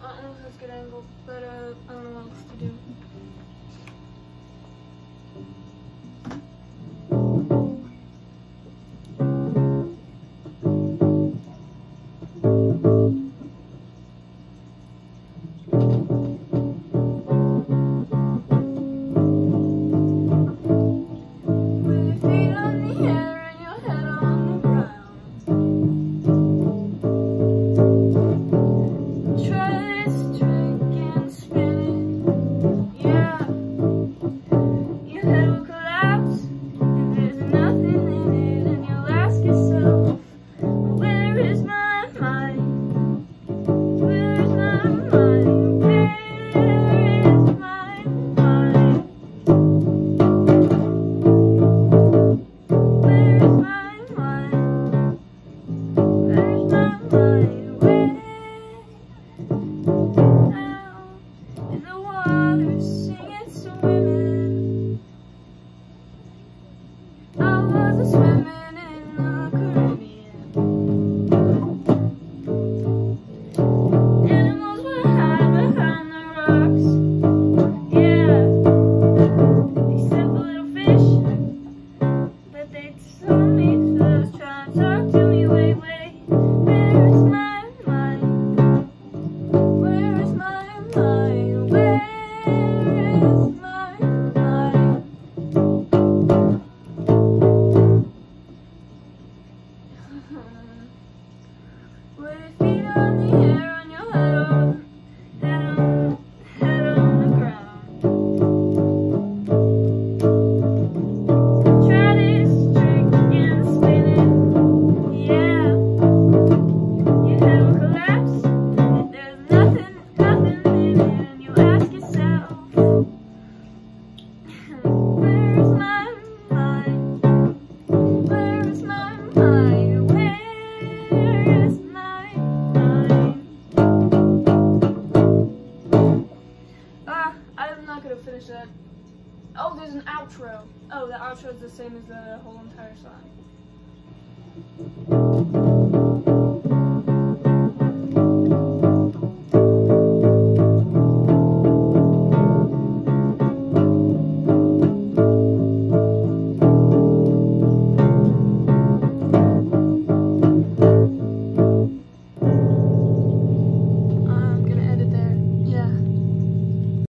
don't know if that's a good angle, but I don't know what else to do. Oh, there's an outro. Oh, the outro is the same as the whole entire song.